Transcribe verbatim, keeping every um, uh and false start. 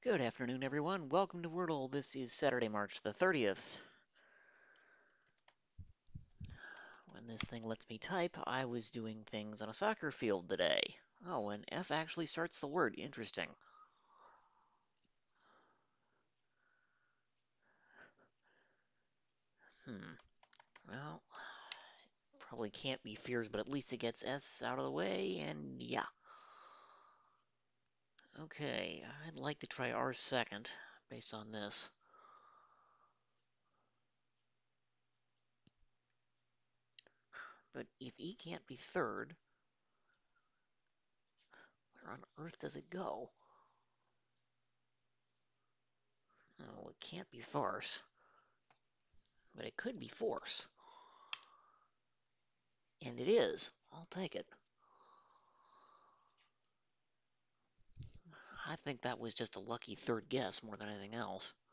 Good afternoon, everyone. Welcome to Wordle. This is Saturday, March the thirtieth. When this thing lets me type, I was doing things on a soccer field today. Oh, and F actually starts the word. Interesting. Hmm. Well, probably can't be fears, but at least it gets S out of the way, and yeah. Okay, I'd like to try R second, based on this. But if E can't be third, where on earth does it go? Oh, it can't be farce, but it could be force. And it is. I'll take it. I think that was just a lucky third guess more than anything else.